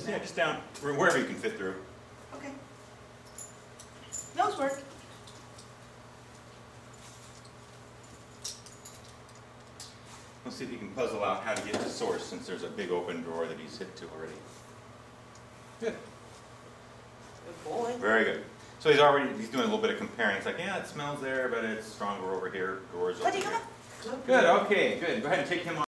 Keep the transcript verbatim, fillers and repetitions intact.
Just, yeah, just down, wherever you can fit through. Okay. Nose work. Let's see if you can puzzle out how to get to source, since there's a big open drawer that he's hit to already. Good. Good boy. Very good. So he's already, he's doing a little bit of comparing. It's like, yeah, it smells there, but it's stronger over here. Drawers over here. Good, okay, good. Go ahead and take him off.